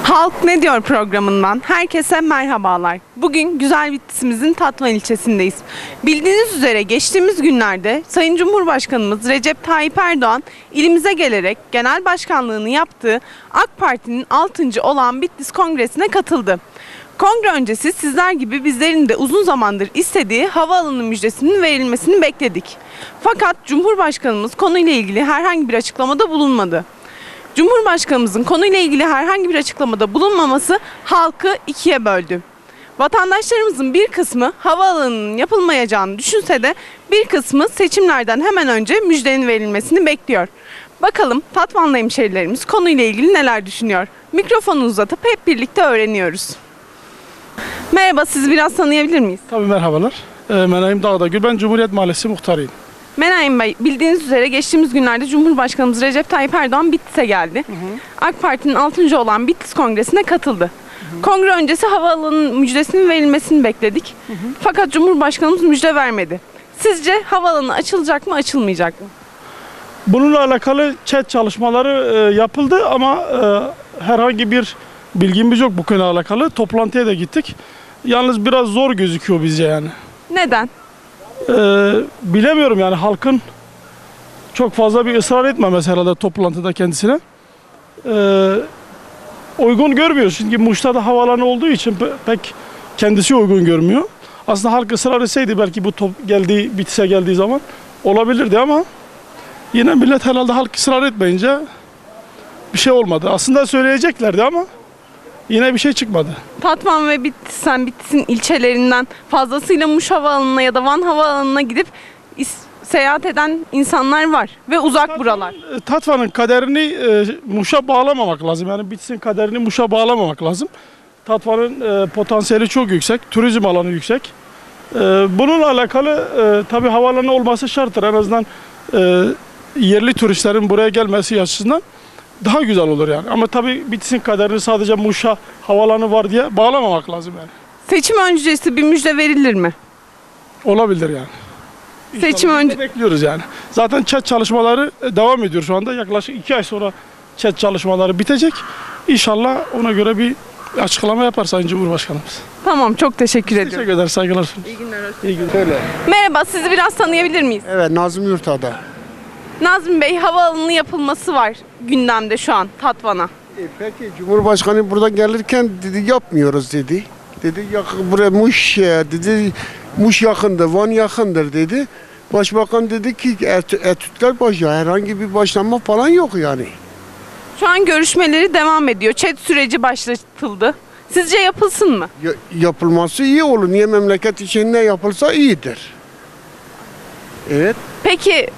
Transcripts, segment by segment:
Halk Ne Diyor programından herkese merhabalar. Bugün güzel Bitlis'imizin Tatvan ilçesindeyiz. Bildiğiniz üzere geçtiğimiz günlerde Sayın Cumhurbaşkanımız Recep Tayyip Erdoğan ilimize gelerek genel başkanlığını yaptığı AK Parti'nin 6. olağan Bitlis Kongresi'ne katıldı. Kongre öncesi sizler gibi bizlerin de uzun zamandır istediği havaalanı müjdesinin verilmesini bekledik. Fakat Cumhurbaşkanımız konuyla ilgili herhangi bir açıklamada bulunmadı. Cumhurbaşkanımızın konuyla ilgili herhangi bir açıklamada bulunmaması halkı ikiye böldü. Vatandaşlarımızın bir kısmı havaalanının yapılmayacağını düşünse de bir kısmı seçimlerden hemen önce müjdenin verilmesini bekliyor. Bakalım Tatvanlı hemşehrilerimiz konuyla ilgili neler düşünüyor? Mikrofonu uzatıp hep birlikte öğreniyoruz. Merhaba, sizi biraz tanıyabilir miyiz? Tabii merhabalar. Menayim Dağdagül. Ben Cumhuriyet Mahallesi muhtarıyım. Menayim Bey, bildiğiniz üzere geçtiğimiz günlerde Cumhurbaşkanımız Recep Tayyip Erdoğan Bitlis'e geldi. AK Parti'nin 6. olan Bitlis Kongresi'ne katıldı. Kongre öncesi havaalanının müjdesinin verilmesini bekledik. Fakat Cumhurbaşkanımız müjde vermedi. Sizce havaalanı açılacak mı, açılmayacak mı? Bununla alakalı chat çalışmaları yapıldı ama herhangi bir bilgimiz yok bu konuyla alakalı. Toplantıya da gittik. Yalnız biraz zor gözüküyor bizce yani. Neden? Bilemiyorum yani halkın çok fazla bir ısrar etmemesi herhalde toplantıda kendisine. Uygun görmüyor. Çünkü Muş'ta da havaalanı olduğu için pek kendisi uygun görmüyor. Aslında halk ısrar etseydi belki bu Bitlis'e geldiği zaman olabilirdi ama yine millet herhalde halk ısrar etmeyince bir şey olmadı. Aslında söyleyeceklerdi ama yine bir şey çıkmadı. Tatvan ve Bitlis'in ilçelerinden fazlasıyla Muş Havaalanı'na ya da Van Havaalanı'na gidip seyahat eden insanlar var ve uzak buralar. Tatvan'ın kaderini Muş'a bağlamamak lazım. Yani Bitlis'in kaderini Muş'a bağlamamak lazım. Tatvan'ın potansiyeli çok yüksek, turizm alanı yüksek. Bununla alakalı tabii havaalanı olması şarttır. En azından yerli turistlerin buraya gelmesi açısından daha güzel olur yani. Ama tabii Bitlis'in kaderini sadece Muş'a havaalanı var diye bağlamamak lazım yani. Seçim öncesi bir müjde verilir mi? Olabilir yani. Seçim önce bekliyoruz yani. Zaten chat çalışmaları devam ediyor şu anda. Yaklaşık 2 ay sonra chat çalışmaları bitecek. İnşallah ona göre bir açıklama yapar Sayın Cumhurbaşkanımız. Tamam, çok teşekkür ediyorum. Teşekkür eder, saygılar sunuyoruz. İyi günler. İyi günler. Merhaba, sizi biraz tanıyabilir miyiz? Evet, Nazım Yurtada. Nazım Bey, havaalanı yapılması var gündemde şu an Tatvan'a. Peki Cumhurbaşkanı burada gelirken dedi yapmıyoruz dedi. Dedi buraya Muş dedi, Muş yakındır, Van yakındır dedi. Başbakan dedi ki etütler başlıyor. Herhangi bir başlanma falan yok yani. Şu an görüşmeleri devam ediyor. Chat süreci başlatıldı. Sizce yapılsın mı? Yapılması iyi olur. Niye memleket için ne yapılsa iyidir. Evet. Peki,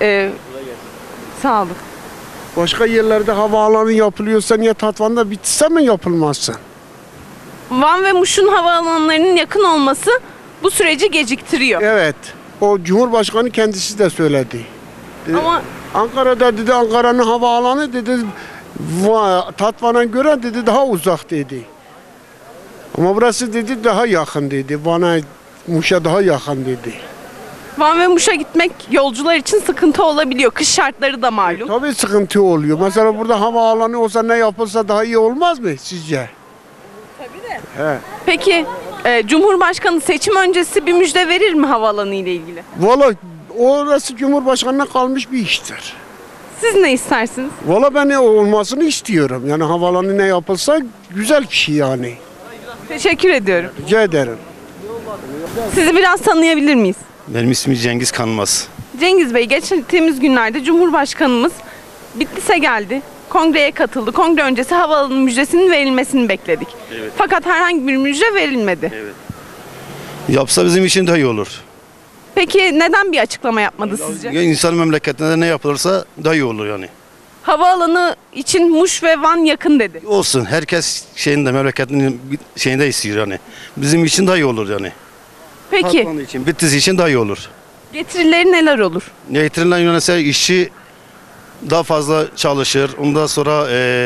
sağ olun. Başka yerlerde havaalanı yapılıyorsa niye Tatvan'da bitse mi yapılmazsa? Van ve Muş'un havaalanlarının yakın olması bu süreci geciktiriyor. Evet. O Cumhurbaşkanı kendisi de söyledi. Ama Ankara'da dedi Ankara'nın havaalanı dedi Tatvan'a göre dedi daha uzak dedi. Ama burası dedi daha yakın dedi. Van'a Muş'a daha yakın dedi. Van ve Muş'a gitmek yolcular için sıkıntı olabiliyor. Kış şartları da malum. Tabii sıkıntı oluyor. Mesela burada havaalanı olsa ne yapılsa daha iyi olmaz mı sizce? Tabii de. He. Peki Cumhurbaşkanı seçim öncesi bir müjde verir mi havaalanı ile ilgili? Valla orası Cumhurbaşkanı'na kalmış bir iştir. Siz ne istersiniz? Valla ben ne olmasını istiyorum. Yani havaalanı ne yapılsa güzel bir şey yani. Teşekkür ediyorum. Rica ederim. Sizi biraz tanıyabilir miyiz? Benim ismim Cengiz Kanmaz. Cengiz Bey, geçtiğimiz günlerde Cumhurbaşkanımız Bitlis'e geldi. Kongreye katıldı. Kongre öncesi havaalanı müjdesinin verilmesini bekledik. Evet. Fakat herhangi bir müjde verilmedi. Evet. Yapsa bizim için daha iyi olur. Peki neden bir açıklama yapmadı sizce? Ya insan memleketinde ne yapılırsa daha iyi olur yani. Havaalanı için Muş ve Van yakın dedi. Olsun. Herkes memleketinin şeyinde istiyor yani. Bizim için daha iyi olur yani. Peki Tatvan için, Bitlis için daha iyi olur. getirileri neler olur? Getirilen yönelse işçi daha fazla çalışır. Ondan sonra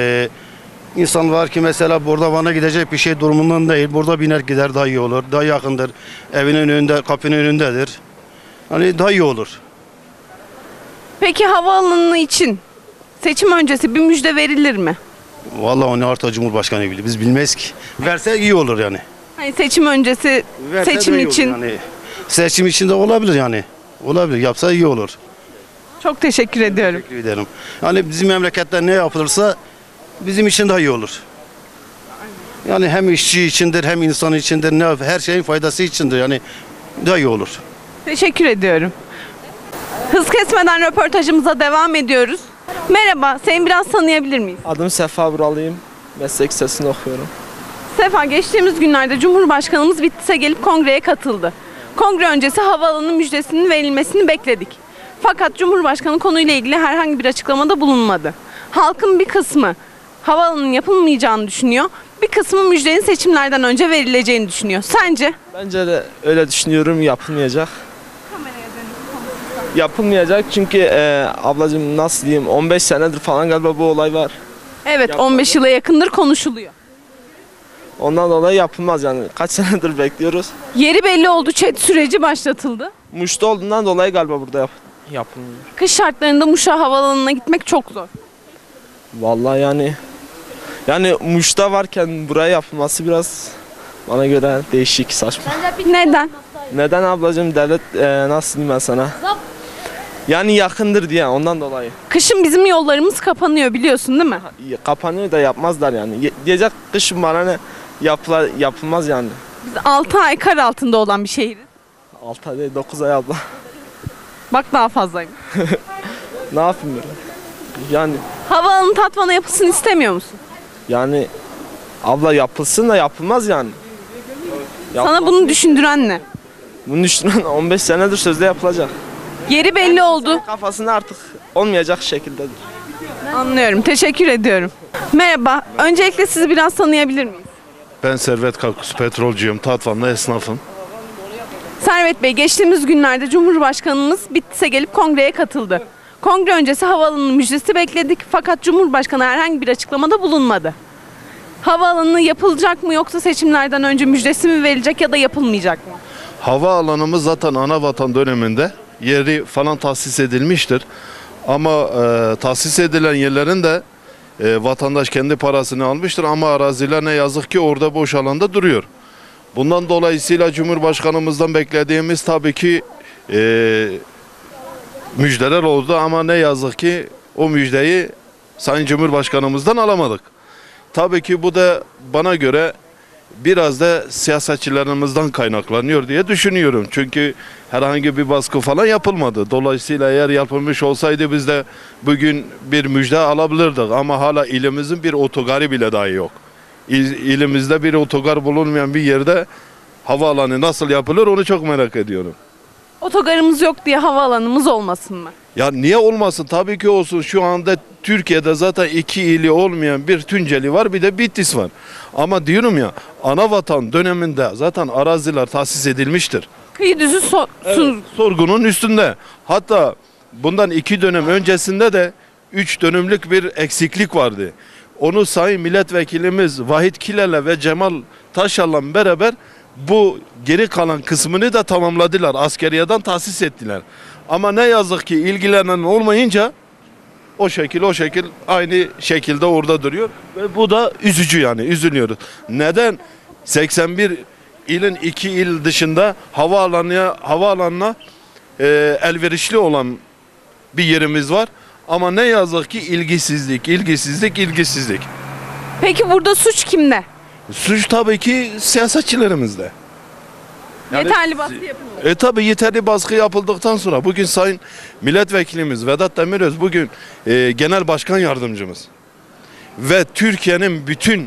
insan var ki mesela burada Van'a gidecek bir şey durumundan değil. Burada biner gider daha iyi olur. Daha yakındır. Evinin önünde, kapının önündedir. Hani daha iyi olur. Peki havaalanı için seçim öncesi bir müjde verilir mi? Vallahi onu artık Cumhurbaşkanı bilir. Biz bilmez ki. Verse iyi olur yani. Hani seçim öncesi Verse de seçim iyi olur için yani. Seçim için de olabilir yani. Olabilir. Yapsa iyi olur. çok teşekkür ediyorum. Teşekkür ederim. Yani bizim memlekette ne yapılırsa bizim için daha iyi olur. Yani hem işçi içindir hem insan içindir. Her şeyin faydası içindir. Yani daha iyi olur. Teşekkür ediyorum. Hız kesmeden röportajımıza devam ediyoruz. Merhaba, seni biraz tanıyabilir miyiz? Adım Sefa Buralıyım. Meslek lisesinde okuyorum. Sefa, geçtiğimiz günlerde Cumhurbaşkanımız Bitlis'e gelip kongreye katıldı. Kongre öncesi havaalanı müjdesinin verilmesini bekledik. Fakat Cumhurbaşkanı konuyla ilgili herhangi bir açıklamada bulunmadı. Halkın bir kısmı havaalanının yapılmayacağını düşünüyor, bir kısmı müjdenin seçimlerden önce verileceğini düşünüyor. Sence? Bence de öyle düşünüyorum, yapılmayacak. Yapılmayacak çünkü ablacığım nasıl diyeyim 15 senedir falan galiba bu olay var. Evet, 15 yıla yakındır konuşuluyor. Ondan dolayı yapılmaz yani. Kaç senedir bekliyoruz. Yeri belli oldu, ÇED süreci başlatıldı. Muş'ta olduğundan dolayı galiba burada yapılmıyor. Kış şartlarında Muş'a havaalanına gitmek çok zor. Vallahi yani Muş'ta varken buraya yapılması biraz bana göre değişik, saçma. Neden? Neden ablacığım devlet nasıl diyeyim ben sana? Yani yakındır diye ondan dolayı. Kışın bizim yollarımız kapanıyor, biliyorsun değil mi? Kapanıyor da yapmazlar yani. Diyecek kışın bana ne yapılmaz yani. Biz 6 ay kar altında olan bir şehiriz. 6 ay değil 9 ay abla. Bak daha fazlaymış. Ne yapayım böyle? Havaalanı Tatvan'a yapılsın istemiyor musun? Yani abla yapılsın da yapılmaz yani. Sana bunu düşündüren ne? Bunu düşünen 15 senedir sözde yapılacak. Yeri belli oldu. Kafasında artık olmayacak şekildedir. Anlıyorum. Teşekkür ediyorum. Merhaba. Öncelikle sizi biraz tanıyabilir miyiz? Ben Servet Kakkus, petrolcüyüm, Tatvan'da esnafım. Servet Bey, geçtiğimiz günlerde Cumhurbaşkanımız Bitlis'e gelip kongreye katıldı. Kongre öncesi havaalanı müjdesi bekledik fakat Cumhurbaşkanı herhangi bir açıklamada bulunmadı. Havaalanı yapılacak mı yoksa seçimlerden önce müjdesi mi verilecek ya da yapılmayacak mı? Havaalanımız zaten Anavatan döneminde yeri falan tahsis edilmiştir. Ama tahsis edilen yerlerin de vatandaş kendi parasını almıştır ama araziler ne yazık ki orada boş alanda duruyor. Bundan dolayısıyla Cumhurbaşkanımızdan beklediğimiz tabii ki müjdeler oldu ama ne yazık ki o müjdeyi Sayın Cumhurbaşkanımızdan alamadık. Tabii ki bu da bana göre biraz da siyasetçilerimizden kaynaklanıyor diye düşünüyorum. Çünkü herhangi bir baskı falan yapılmadı. Dolayısıyla eğer yapılmış olsaydı biz de bugün bir müjde alabilirdik. Ama hala ilimizin bir otogarı bile dahi yok. İlimizde bir otogar bulunmayan bir yerde havaalanı nasıl yapılır onu çok merak ediyorum. Otogarımız yok diye havaalanımız olmasın mı? Ya niye olmasın? Tabii ki olsun. Şu anda Türkiye'de zaten 2 ili olmayan bir Tunceli var, bir de Bitlis var. Ama diyorum ya, Anavatan döneminde zaten araziler tahsis edilmiştir. Kıyı düzü Sorgunun üstünde. Hatta bundan 2 dönem öncesinde de 3 dönümlük bir eksiklik vardı. Onu Sayın Milletvekilimiz Vahit Kiler'le ve Cemal Taşal'la beraber bu geri kalan kısmını da tamamladılar. Askeriyeden tahsis ettiler. Ama ne yazık ki ilgilenen olmayınca o şekil aynı şekilde orada duruyor. Ve bu da üzücü yani, üzülüyoruz. Neden? 81 ilin 2 il dışında havaalanına elverişli olan bir yerimiz var. Ama ne yazık ki ilgisizlik. Peki burada suç kimde? Suç tabii ki siyasetçilerimizde. Yeterli baskı yapılmadı. Tabii yeterli baskı yapıldıktan sonra bugün Sayın Milletvekilimiz Vedat Demiröz bugün Genel Başkan Yardımcımız ve Türkiye'nin bütün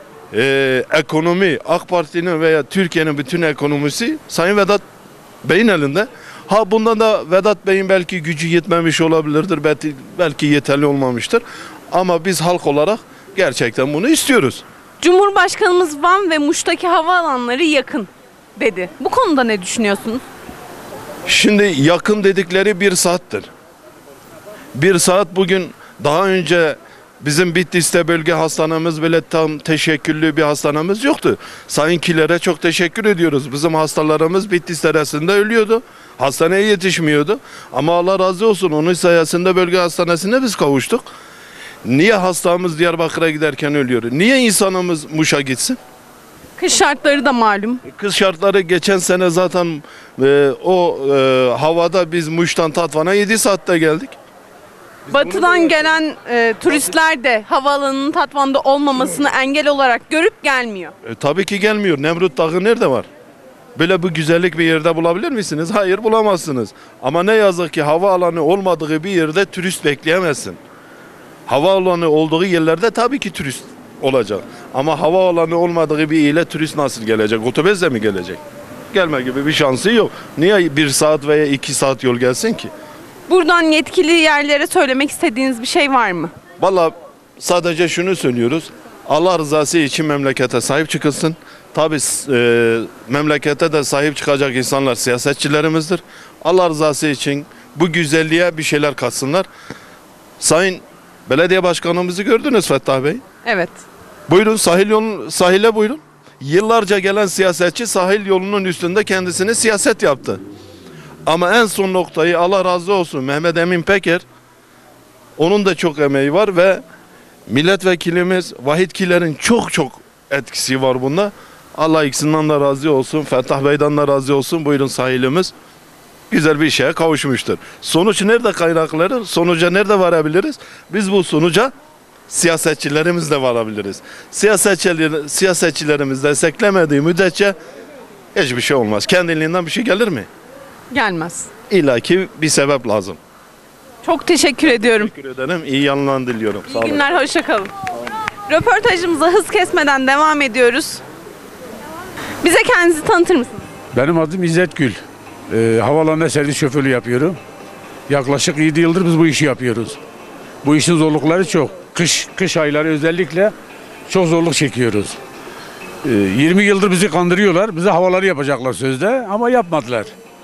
ekonomi, AK Parti'nin veya Türkiye'nin bütün ekonomisi Sayın Vedat Bey'in elinde. Bundan da Vedat Bey'in belki gücü yetmemiş olabilirdir, belki yeterli olmamıştır. Ama biz halk olarak gerçekten bunu istiyoruz. Cumhurbaşkanımız Van ve Muş'taki havaalanları yakın dedi. Bu konuda ne düşünüyorsunuz? Şimdi yakın dedikleri 1 saattir. 1 saat bugün daha önce bizim Bitlis'te bölge hastanemiz bile tam teşekküllü bir hastanemiz yoktu. Sayın Kiler'e çok teşekkür ediyoruz. Bizim hastalarımız Bitlis deresinde ölüyordu. Hastaneye yetişmiyordu. Ama Allah razı olsun onun sayesinde bölge hastanesine biz kavuştuk. Niye hastamız Diyarbakır'a giderken ölüyor? Niye insanımız Muş'a gitsin? Kış şartları da malum. Kış şartları geçen sene zaten havada biz Muş'tan Tatvan'a 7 saatte geldik. Batıdan gelen turistler de havaalanının Tatvan'da olmamasını engel olarak görüp gelmiyor. Tabii ki gelmiyor. Nemrut Dağı nerede var? Böyle bu güzellik bir yerde bulabilir misiniz? Hayır, bulamazsınız. Ama ne yazık ki havaalanı olmadığı bir yerde turist bekleyemezsin. Havaalanı olduğu yerlerde tabii ki turist olacak. Ama havaalanı olmadığı bir ile turist nasıl gelecek? Otobüsle mi gelecek? Gelme gibi bir şansı yok. Niye 1 saat veya 2 saat yol gelsin ki? Buradan yetkili yerlere söylemek istediğiniz bir şey var mı? Vallahi sadece şunu söylüyoruz. Allah rızası için memlekete sahip çıkılsın. Tabii memlekete de sahip çıkacak insanlar siyasetçilerimizdir. Allah rızası için bu güzelliğe bir şeyler katsınlar. Sayın Belediye Başkanımızı gördünüz Fettah Bey. Evet. Buyurun sahile buyurun. Yıllarca gelen siyasetçi sahil yolunun üstünde kendisine siyaset yaptı. Ama en son noktayı Allah razı olsun Mehmet Emin Peker, onun da çok emeği var ve milletvekilimiz Vahit Kiler'in çok etkisi var bunda. Allah ikisinden de razı olsun. Fettah Bey'den de razı olsun. Buyurun sahilimiz güzel bir şeye kavuşmuştur. Sonuç nerede kaynakları? Sonuca nerede varabiliriz? Biz bu sonuca siyasetçilerimizle varabiliriz. Siyasetçilerimiz desteklemediği müddetçe hiçbir şey olmaz. Kendiliğinden bir şey gelir mi? Gelmez. İlla ki bir sebep lazım. Çok teşekkür ediyorum. Teşekkür ederim. İyi yanlar diliyorum. Sağ İyi olun. günler, hoşça kalın. Röportajımıza hız kesmeden devam ediyoruz. Bize kendinizi tanıtır mısınız? Benim adım İzzet Gül. Havaalanında servis şoförlüğü yapıyorum. Yaklaşık 7 yıldır biz bu işi yapıyoruz. Bu işin zorlukları çok. Kış ayları özellikle çok zorluk çekiyoruz. 20 yıldır bizi kandırıyorlar. Bize havaları yapacaklar sözde ama yapmadılar.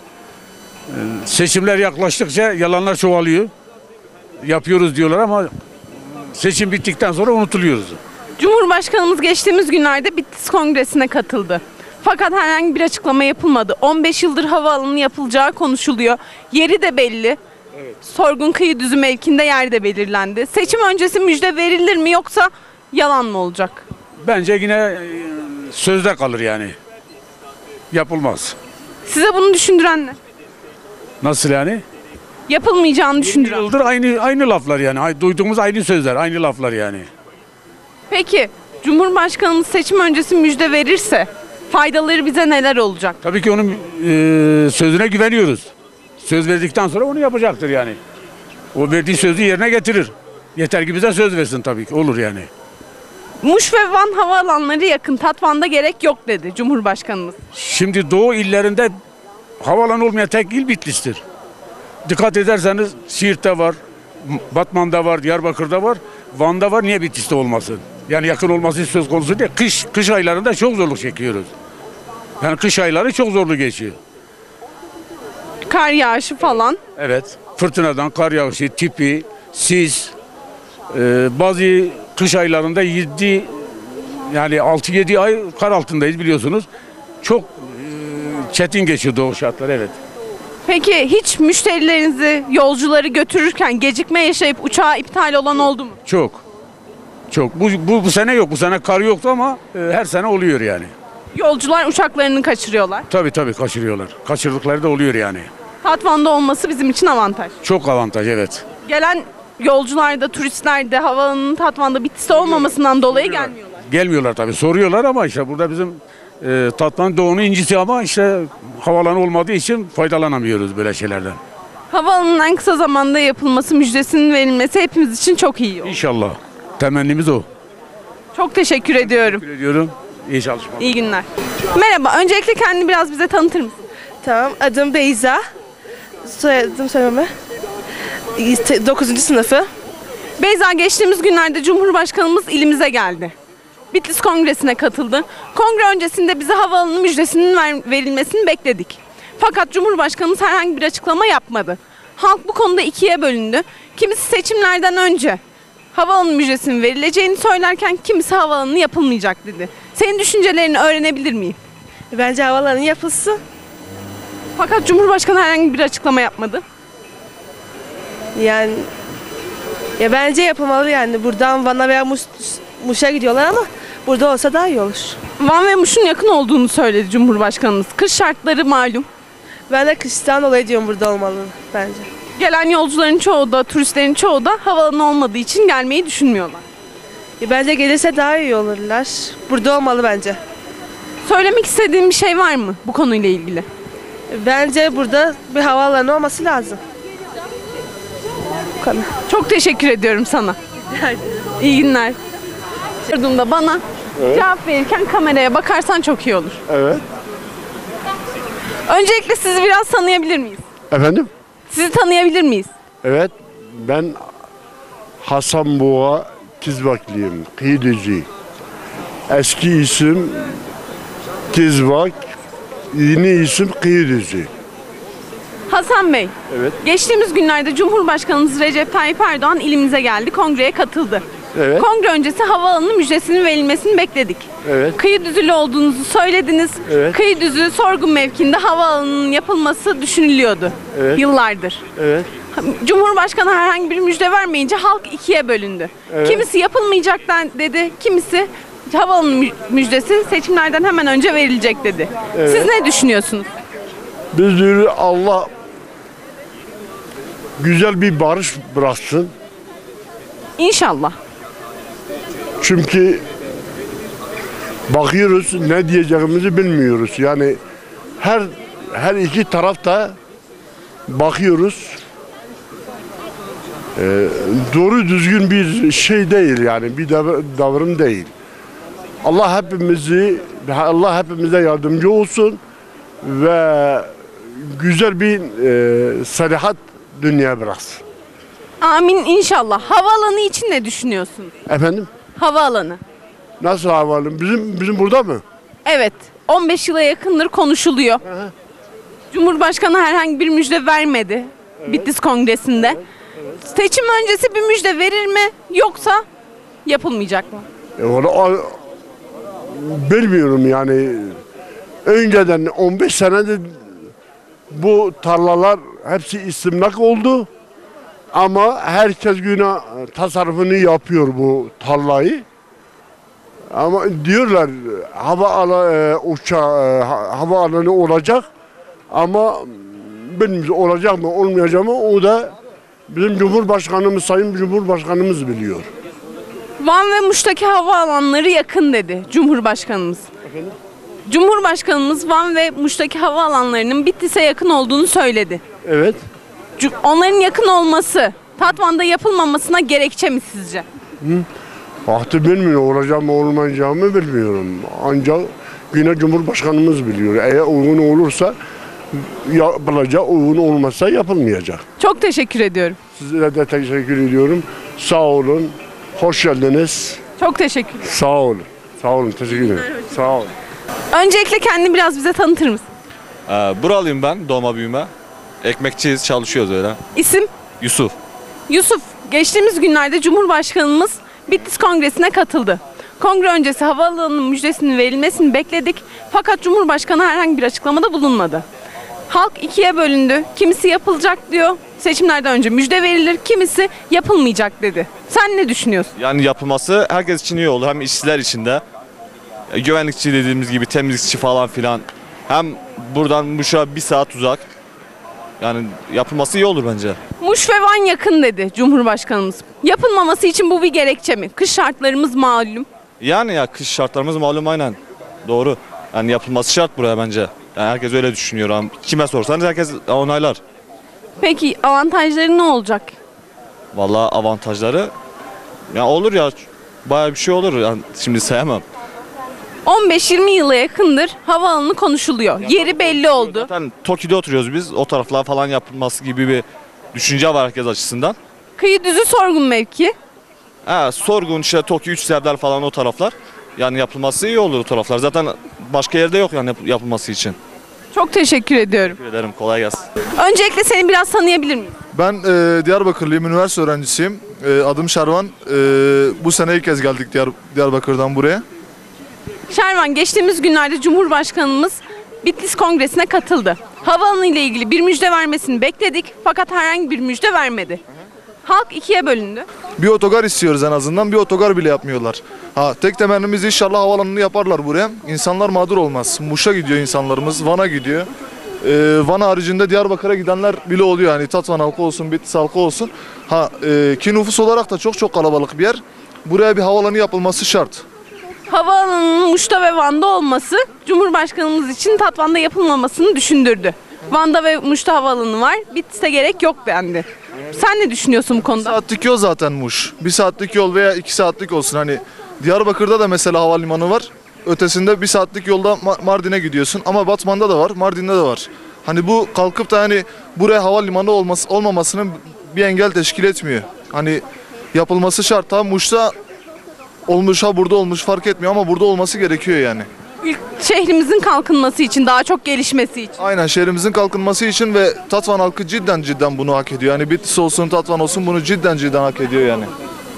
Seçimler yaklaştıkça yalanlar çoğalıyor. Yapıyoruz diyorlar ama seçim bittikten sonra unutuluyoruz. Cumhurbaşkanımız geçtiğimiz günlerde Bitlis Kongresi'ne katıldı. Fakat herhangi bir açıklama yapılmadı. 15 yıldır havaalanı yapılacağı konuşuluyor. Yeri de belli. Evet. Sorgun Kıyıdüzü mevkinde yer de belirlendi. Seçim öncesi müjde verilir mi yoksa yalan mı olacak? Bence yine sözde kalır yani. Yapılmaz. Size bunu düşündüren ne? Nasıl yani? Yapılmayacağını 20 düşündüren. yıldır aynı laflar yani. Duyduğumuz aynı sözler, aynı laflar yani. Peki Cumhurbaşkanımız seçim öncesi müjde verirse faydaları bize neler olacak? Tabii ki onun sözüne güveniyoruz. Söz verdikten sonra onu yapacaktır yani. O verdiği sözü yerine getirir. Yeter ki bize söz versin tabii ki. Olur yani. Muş ve Van havaalanları yakın. Tatvan'da gerek yok dedi Cumhurbaşkanımız. Şimdi Doğu illerinde havaalanı olmayan tek il Bitlis'tir. Dikkat ederseniz Siirt'te var, Batman'da var, Diyarbakır'da var, Van'da var. Niye Bitlis'te olmasın? Yani yakın olması söz konusu değil. Kış aylarında çok zorluk çekiyoruz. Yani kış ayları çok zorlu geçiyor. Kar yağışı falan. Evet. Fırtınadan, kar yağışı, tipi, sis, bazı kış aylarında 6-7 ay kar altındayız biliyorsunuz. Çok çetin geçiyor o şartlar, evet. Peki hiç müşterilerinizi, yolcuları götürürken gecikme yaşayıp uçağı iptal olan oldu mu? Çok. Bu sene yok. Bu sene kar yoktu ama her sene oluyor yani. Yolcular uçaklarını kaçırıyorlar. Tabii kaçırıyorlar. Kaçırdıkları da oluyor yani. Tatvan'da olması bizim için avantaj. Çok avantaj, evet. Gelen yolcular da turistler de havaalanının Tatvan'da Bitlis'te olmamasından dolayı gelmiyorlar. Gelmiyorlar tabii. Soruyorlar ama işte burada bizim Tatvan Doğu'nun incisi ama işte havaalanı olmadığı için faydalanamıyoruz böyle şeylerden. Havaalanının en kısa zamanda yapılması, müjdesinin verilmesi hepimiz için çok iyi olur. İnşallah. Temennimiz o. Çok teşekkür ediyorum. Teşekkür ediyorum. İyi çalışmalar. İyi günler. Merhaba. Öncelikle kendini biraz bize tanıtır mısın? Tamam, adım Beyza. Soyadım söylememe. 9. sınıfı. Beyza, geçtiğimiz günlerde Cumhurbaşkanımız ilimize geldi. Bitlis Kongresi'ne katıldı. Kongre öncesinde bize havaalanı müjdesinin verilmesini bekledik. Fakat Cumhurbaşkanımız herhangi bir açıklama yapmadı. Halk bu konuda ikiye bölündü. Kimisi seçimlerden önce havaalanı müjdesinin verileceğini söylerken kimisi havaalanı yapılmayacak dedi. Senin düşüncelerini öğrenebilir miyim? Bence havaalanı yapılsın. Fakat Cumhurbaşkanı herhangi bir açıklama yapmadı. Yani Ya bence yapılmalı yani. Buradan Van'a veya Muş'a gidiyorlar ama burada olsa daha iyi olur. Van ve Muş'un yakın olduğunu söyledi Cumhurbaşkanımız. Kış şartları malum. Ben de kıştan dolayı diyorum burada olmalı bence. Gelen yolcuların çoğu da, turistlerin çoğu da havaalanı olmadığı için gelmeyi düşünmüyorlar. Ya bence gelirse daha iyi olurlar. Burada olmalı bence. Söylemek istediğin bir şey var mı bu konuyla ilgili? Bence burada bir havaalanı olması lazım. Bu kadar. Çok teşekkür ediyorum sana. İyi günler. Sorduğumda bana cevap verirken kameraya bakarsan çok iyi olur. Evet. Öncelikle sizi biraz tanıyabilir miyiz? Efendim? Sizi tanıyabilir miyiz? Evet. Ben Hasan Boğa Tizvaklıyım. Kıyıcı. Eski isim Tizvak, yeni isim Kıyıcı. Hasan Bey, Evet. geçtiğimiz günlerde Cumhurbaşkanımız Recep Tayyip Erdoğan ilimize geldi, kongreye katıldı. Evet. Kongre öncesi havaalanı müjdesinin verilmesini bekledik. Evet. Kıyıdüzülü olduğunuzu söylediniz. Evet. Kıyıdüzü sorgun mevkinde havaalanının yapılması düşünülüyordu Evet. yıllardır. Evet. Cumhurbaşkanı herhangi bir müjde vermeyince halk ikiye bölündü. Evet. Kimisi yapılmayacak dedi, kimisi havaalanı müjdesi seçimlerden hemen önce verilecek dedi. Evet. Siz ne düşünüyorsunuz? Biz diyoruz Allah güzel bir barış bıraksın. İnşallah. Çünkü bakıyoruz ne diyeceğimizi bilmiyoruz. Yani her iki tarafta bakıyoruz. Doğru düzgün bir şey değil yani bir davranım değil. Allah hepimize yardımcı olsun ve güzel bir salihat dünya bıraksın. Amin inşallah. Havaalanı için ne düşünüyorsunuz? Efendim? Havaalanı. Nasıl havaalanı? Bizim burada mı? Evet. 15 yıla yakındır konuşuluyor. Cumhurbaşkanı herhangi bir müjde vermedi Bitlis Kongresi'nde. Seçim öncesi bir müjde verir mi yoksa yapılmayacak mı? Onu bilmiyorum yani. Önceden 15 senedir bu tarlalar hepsi istimlak oldu. Ama herkes güne tasarrufunu yapıyor bu tarlayı. Ama diyorlar havaalanı olacak ama bilmiyoruz olacak mı olmayacak mı o da bizim Cumhurbaşkanımız, Sayın Cumhurbaşkanımız biliyor. Van ve Muş'taki havaalanları yakın dedi Cumhurbaşkanımız. Efendim? Cumhurbaşkanımız Van ve Muş'taki havaalanlarının Bitlis'e yakın olduğunu söyledi. Evet. Onların yakın olması Tatvan'da yapılmamasına gerekçe mi sizce? Artık bilmiyorum olacak mı olmayacak mı bilmiyorum. Ancak yine Cumhurbaşkanımız biliyor. Eğer uygun olursa yapılacak, uygun olmazsa yapılmayacak. Çok teşekkür ediyorum. Size de teşekkür ediyorum. Sağ olun. Hoş geldiniz. Çok teşekkür ederim. Sağ olun. Sağ olun. Teşekkür ederim. Sağ olun. Öncelikle kendini biraz bize tanıtır mısın? Buralıyım ben, doğma büyüme. Ekmekçiyiz, çalışıyoruz öyle. İsim? Yusuf. Yusuf, geçtiğimiz günlerde Cumhurbaşkanımız Bitlis Kongresi'ne katıldı. Kongre öncesi havaalanının müjdesinin verilmesini bekledik fakat Cumhurbaşkanı herhangi bir açıklamada bulunmadı. Halk ikiye bölündü. Kimisi yapılacak diyor, seçimlerden önce müjde verilir, kimisi yapılmayacak dedi. Sen ne düşünüyorsun? Yani yapılması herkes için iyi oldu. Hem işçiler için de. Güvenlikçi dediğimiz gibi temizlikçi falan filan. Hem buradan Muş'a 1 saat uzak. Yani yapılması iyi olur bence. Muş ve Van yakın dedi Cumhurbaşkanımız. Yapılmaması için bu bir gerekçe mi? Kış şartlarımız malum. Yani ya kış şartlarımız malum aynen. Doğru. Yani yapılması şart buraya bence. Yani herkes öyle düşünüyor. Yani kime sorsanız herkes onaylar. Peki avantajları ne olacak? Vallahi avantajları ya olur ya bayağı bir şey olur. Yani şimdi sayamam. 15-20 yıla yakındır havaalanı konuşuluyor. Yeri belli oldu. Zaten Toki'de oturuyoruz biz. O taraflar falan yapılması gibi bir düşünce var herkes açısından. Kıyıdüzü sorgun mevki. Sorgun işte Toki, Üç Serdar falan o taraflar. Yani yapılması iyi olur o taraflar. Zaten başka yerde yok yani yapılması için. Çok teşekkür ediyorum. Teşekkür ederim. Kolay gelsin. Öncelikle seni biraz tanıyabilir miyim? Ben Diyarbakırlıyım, üniversite öğrencisiyim. Adım Şervan. Bu sene ilk kez geldik Diyarbakır'dan buraya. Şervan, geçtiğimiz günlerde Cumhurbaşkanımız Bitlis Kongresi'ne katıldı. Havaalanı ile ilgili bir müjde vermesini bekledik fakat herhangi bir müjde vermedi. Halk ikiye bölündü. Bir otogar istiyoruz en azından. Bir otogar bile yapmıyorlar. Tek temennimiz inşallah havalanını yaparlar buraya. İnsanlar mağdur olmaz. Muş'a gidiyor insanlarımız, Van'a gidiyor. Van haricinde Diyarbakır'a gidenler bile oluyor. Yani Tatvan halkı olsun, Bitlis halkı olsun. Ki nüfus olarak da çok kalabalık bir yer. Buraya bir havalanı yapılması şart. Havaalanının Muş'ta ve Van'da olması Cumhurbaşkanımız için Tatvan'da yapılmamasını düşündürdü. Van'da ve Muş'ta havaalanı var. Bitlis'e gerek yok dendi. Sen ne düşünüyorsun bu konuda? 1 saatlik yol zaten Muş. 1 saatlik yol veya 2 saatlik olsun. Hani Diyarbakır'da da mesela havalimanı var. Ötesinde 1 saatlik yolda Mardin'e gidiyorsun. Ama Batman'da da var, Mardin'de de var. Hani bu kalkıp da hani buraya havalimanı olmamasının bir engel teşkil etmiyor. Hani yapılması şart. Muş'ta olmuş, burada olmuş fark etmiyor ama burada olması gerekiyor yani. Şehrimizin kalkınması için, daha çok gelişmesi için. Aynen, şehrimizin kalkınması için ve Tatvan halkı cidden bunu hak ediyor. Yani Bitlis olsun, Tatvan olsun bunu cidden hak ediyor yani.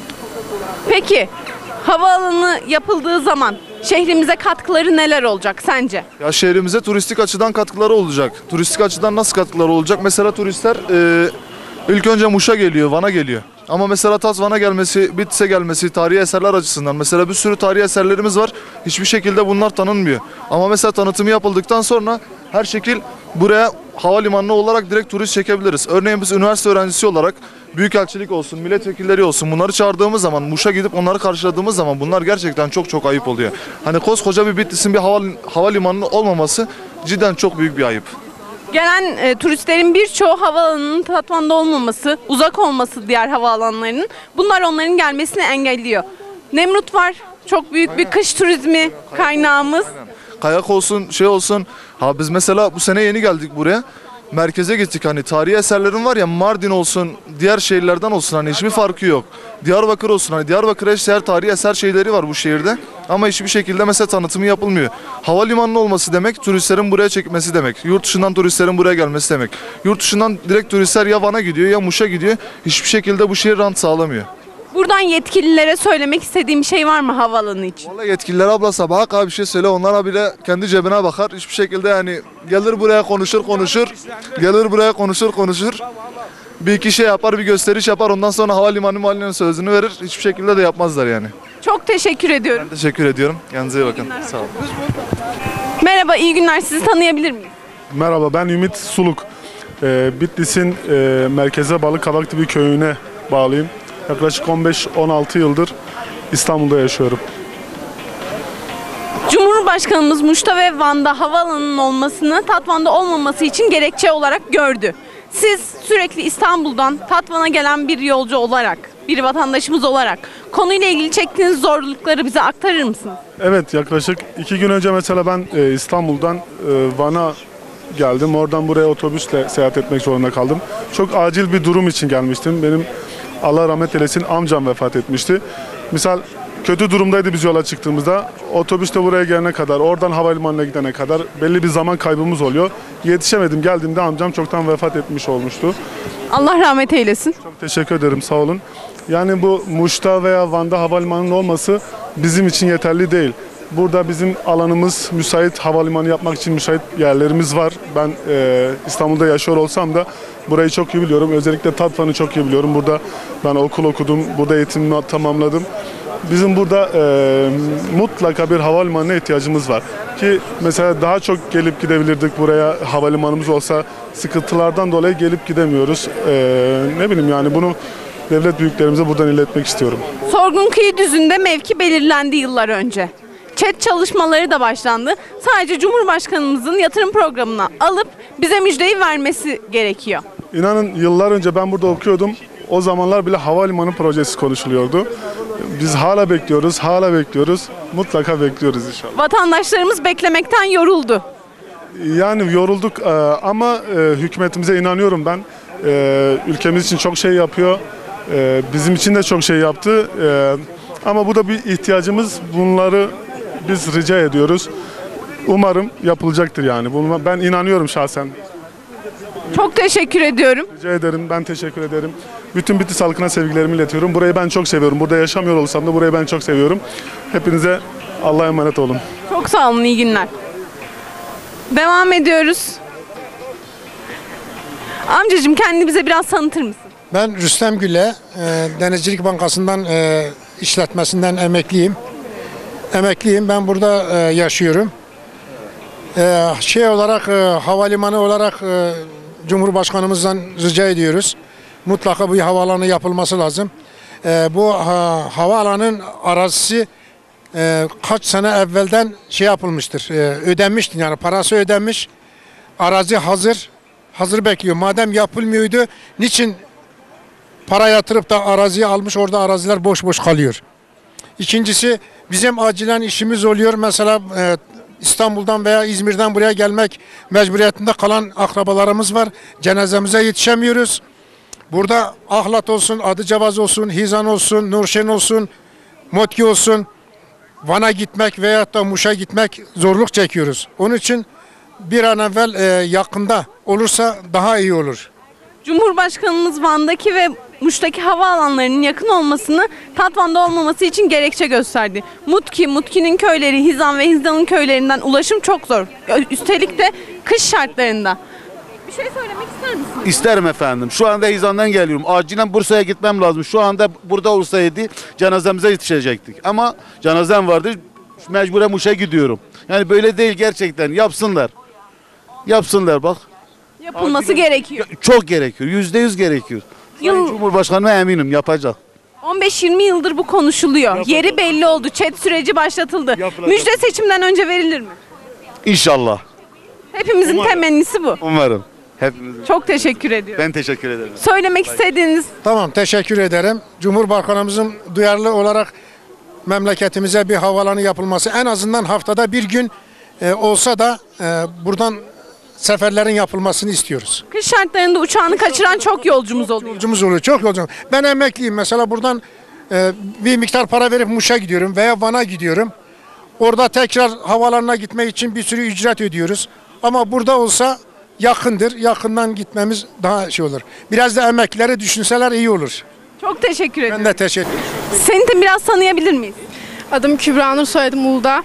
Peki havaalanı yapıldığı zaman şehrimize katkıları neler olacak sence? Ya şehrimize turistik açıdan katkıları olacak. Turistik açıdan nasıl katkıları olacak? Mesela turistler ilk önce Muş'a geliyor, Van'a geliyor. Ama mesela Tatvan'a gelmesi, Bitlis'e gelmesi tarihi eserler açısından. Mesela bir sürü tarihi eserlerimiz var. Hiçbir şekilde bunlar tanınmıyor. Ama mesela tanıtımı yapıldıktan sonra her şekil buraya havalimanı olarak direkt turist çekebiliriz. Örneğin biz üniversite öğrencisi olarak büyükelçilik olsun, milletvekilleri olsun bunları çağırdığımız zaman, Muş'a gidip onları karşıladığımız zaman bunlar gerçekten çok ayıp oluyor. Hani koskoca bir Bitlis'in bir havalimanının olmaması cidden çok büyük bir ayıp. Gelen turistlerin birçoğu havaalanının Tatvan'da olmaması, uzak olması diğer havaalanlarının, bunlar onların gelmesini engelliyor. Nemrut var, çok büyük bir kış turizmi kaynağımız. Kayak olsun, şey olsun. Biz mesela bu sene yeni geldik buraya. Merkeze gittik, hani tarihi eserlerin var ya, Mardin olsun, diğer şehirlerden olsun, hani hiçbir farkı yok. Diyarbakır olsun, hani Diyarbakır'a eşdeğer tarihi eser şeyleri var bu şehirde. Ama hiçbir şekilde mesela tanıtımı yapılmıyor. Havalimanının olması demek, turistlerin buraya çekmesi demek. Yurt dışından turistlerin buraya gelmesi demek. Yurt dışından direkt turistler ya Van'a gidiyor ya Muş'a gidiyor. Hiçbir şekilde bu şehir rant sağlamıyor. Buradan yetkililere söylemek istediğim şey var mı havaalanı için? Vallahi yetkililer abla sabaha kadar bir şey söyle, onlara bile kendi cebine bakar. Hiçbir şekilde yani gelir buraya konuşur. Gelir buraya konuşur. Bir iki şey yapar, bir gösteriş yapar. Ondan sonra havalimanının sözünü verir. Hiçbir şekilde de yapmazlar yani. Çok teşekkür ediyorum. Ben teşekkür ediyorum. Kendinize iyi bakın. Sağ olun. Merhaba, iyi günler. Sizi tanıyabilir miyim? Merhaba, ben Ümit Suluk. Bitlis'in merkeze Balıkavak bir köyüne bağlıyım. Yaklaşık 15-16 yıldır İstanbul'da yaşıyorum. Cumhurbaşkanımız Muş'ta ve Van'da havaalanının olmasını Tatvan'da olmaması için gerekçe olarak gördü. Siz sürekli İstanbul'dan Tatvan'a gelen bir yolcu olarak, bir vatandaşımız olarak konuyla ilgili çektiğiniz zorlukları bize aktarır mısınız? Evet, yaklaşık 2 gün önce mesela ben İstanbul'dan Van'a geldim. Oradan buraya otobüsle seyahat etmek zorunda kaldım. Çok acil bir durum için gelmiştim. Benim Allah rahmet eylesin amcam vefat etmişti. Misal kötü durumdaydı biz yola çıktığımızda. Otobüste buraya gelene kadar, oradan havalimanına gidene kadar belli bir zaman kaybımız oluyor. Yetişemedim. Geldiğimde amcam çoktan vefat etmiş olmuştu. Allah rahmet eylesin. Çok teşekkür ederim, sağ olun. Yani bu Muş'ta veya Van'da havalimanının olması bizim için yeterli değil. Burada bizim alanımız müsait, havalimanı yapmak için müsait yerlerimiz var. Ben İstanbul'da yaşıyor olsam da burayı çok iyi biliyorum. Özellikle Tatvan'ı çok iyi biliyorum. Burada ben okul okudum, burada eğitimimi tamamladım. Bizim burada mutlaka bir havalimanına ihtiyacımız var. Ki mesela daha çok gelip gidebilirdik buraya, havalimanımız olsa. Sıkıntılardan dolayı gelip gidemiyoruz. Ne bileyim yani bunu devlet büyüklerimize buradan iletmek istiyorum. Sorgun Düzü'nde mevki belirlendi yıllar önce. ÇED çalışmaları da başlandı. Sadece Cumhurbaşkanımızın yatırım programına alıp bize müjdeyi vermesi gerekiyor. İnanın yıllar önce ben burada okuyordum. O zamanlar bile havalimanı projesi konuşuluyordu. Biz hala bekliyoruz. Mutlaka bekliyoruz inşallah. Vatandaşlarımız beklemekten yoruldu. Yani yorulduk ama hükümetimize inanıyorum ben. Ülkemiz için çok şey yapıyor. Bizim için de çok şey yaptı. Ama bu da bir ihtiyacımız. Bunları biz rica ediyoruz. Umarım yapılacaktır yani. Ben inanıyorum şahsen. Çok teşekkür ediyorum. Rica ederim. Ben teşekkür ederim. Bütün Bitlis halkına sevgilerimi iletiyorum. Burayı ben çok seviyorum. Burada yaşamıyor olsam da burayı ben çok seviyorum. Hepinize Allah'a emanet olun. Çok sağ olun. İyi günler. Devam ediyoruz. Amcacığım kendini bize biraz tanıtır mısın? Ben Rüstem Gülle, Denizcilik Bankası'ndan işletmesinden emekliyim. Ben burada yaşıyorum. Havalimanı olarak Cumhurbaşkanımızdan rica ediyoruz. Mutlaka bu havaalanı yapılması lazım. Bu havaalanının arazisi kaç sene evvelden yapılmıştır, ödenmiştir, yani parası ödenmiş. Arazi hazır bekliyor. Madem yapılmıyordu, niçin para yatırıp da araziyi almış, orada araziler boş boş kalıyor. İkincisi, bizim acilen işimiz oluyor. Mesela İstanbul'dan veya İzmir'den buraya gelmek mecburiyetinde kalan akrabalarımız var. Cenazemize yetişemiyoruz. Burada Ahlat olsun, Adıcavaz olsun, Hizan olsun, Nurşen olsun, Motki olsun, Van'a gitmek veyahut da Muş'a gitmek zorluk çekiyoruz. Onun için bir an evvel yakında olursa daha iyi olur. Cumhurbaşkanımız Van'daki ve Muş'taki havaalanlarının yakın olmasını Tatvan'da olmaması için gerekçe gösterdi. Mutki'nin köyleri, Hizan ve Hizan'ın köylerinden ulaşım çok zor. Üstelik de kış şartlarında. Bir şey söylemek ister misiniz? İsterim efendim. Şu anda Hizan'dan geliyorum. Acilen Bursa'ya gitmem lazım. Şu anda burada olsaydı cenazemize yetişecektik. Ama cenazem vardı. Mecburen Muş'a gidiyorum. Yani böyle değil gerçekten. Yapsınlar bak. Yapılması gerekiyor. Çok gerekiyor. %100 gerekiyor. Sayın Cumhurbaşkanı'na eminim yapacak. 15-20 yıldır bu konuşuluyor. Yeri belli oldu. Çet süreci başlatıldı. Müjde seçimden önce verilir mi? İnşallah. Hepimizin temennisi bu. Umarım. Hepimizin. Çok teşekkür ediyorum. Ben teşekkür ederim. Söylemek istediğiniz... Tamam, teşekkür ederim. Cumhurbaşkanımızın duyarlı olarak memleketimize bir havaalanı yapılması, en azından haftada bir gün olsa da buradan seferlerin yapılmasını istiyoruz. Kış şartlarında uçağını kaçıran çok yolcumuz oluyor. Yolcumuz oluyor, çok yolcumuz. Ben emekliyim. Mesela buradan bir miktar para verip Muş'a gidiyorum veya Van'a gidiyorum. Orada tekrar havaalanına gitmek için bir sürü ücret ödüyoruz. Ama burada olsa yakındır. Yakından gitmemiz daha olur. Biraz da emeklileri düşünseler iyi olur. Çok teşekkür ederim. Ben de teşekkür ederim. Seni de biraz tanıyabilir miyiz? Adım Kübra Nur, soyadım Uludağ.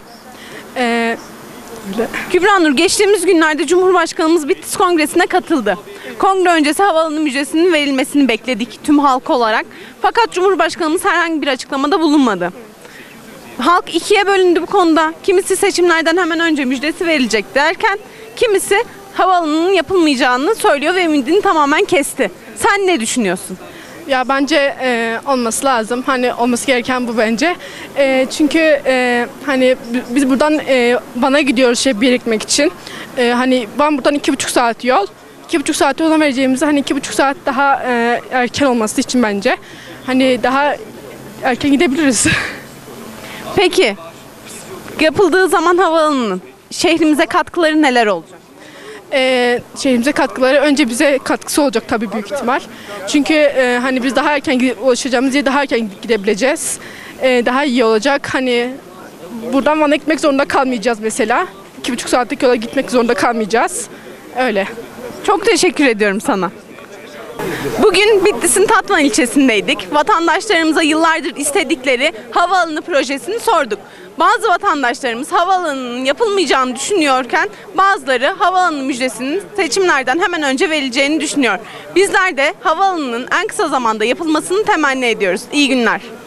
Kübra Nur, geçtiğimiz günlerde Cumhurbaşkanımız Bitlis Kongresi'ne katıldı. Kongre öncesi havaalanı müjdesinin verilmesini bekledik tüm halk olarak. Fakat Cumhurbaşkanımız herhangi bir açıklamada bulunmadı. Halk ikiye bölündü bu konuda. Kimisi seçimlerden hemen önce müjdesi verilecek derken, kimisi havaalanının yapılmayacağını söylüyor ve ümidini tamamen kesti. Sen ne düşünüyorsun? Ya bence olması lazım. Hani olması gereken bu bence. Çünkü hani biz buradan Van'a gidiyoruz birikmek için. Hani Van buradan 2,5 saat yol. 2,5 saat yola vereceğimizi hani 2,5 saat daha erken olması için bence. Hani daha erken gidebiliriz. Peki, yapıldığı zaman havaalanının şehrimize katkıları neler olacak? Şehrimize katkıları önce bize katkısı olacak tabii, büyük ihtimal. Çünkü hani biz daha erken ulaşacağımız yere daha erken gidebileceğiz. Daha iyi olacak. Hani buradan Van'a gitmek zorunda kalmayacağız mesela. 2,5 saatlik yola gitmek zorunda kalmayacağız. Öyle. Çok teşekkür ediyorum sana. Bugün Bitlis'in Tatvan ilçesindeydik. Vatandaşlarımıza yıllardır istedikleri havaalanı projesini sorduk. Bazı vatandaşlarımız havaalanının yapılmayacağını düşünüyorken bazıları havaalanı müjdesinin seçimlerden hemen önce verileceğini düşünüyor. Bizler de havaalanının en kısa zamanda yapılmasını temenni ediyoruz. İyi günler.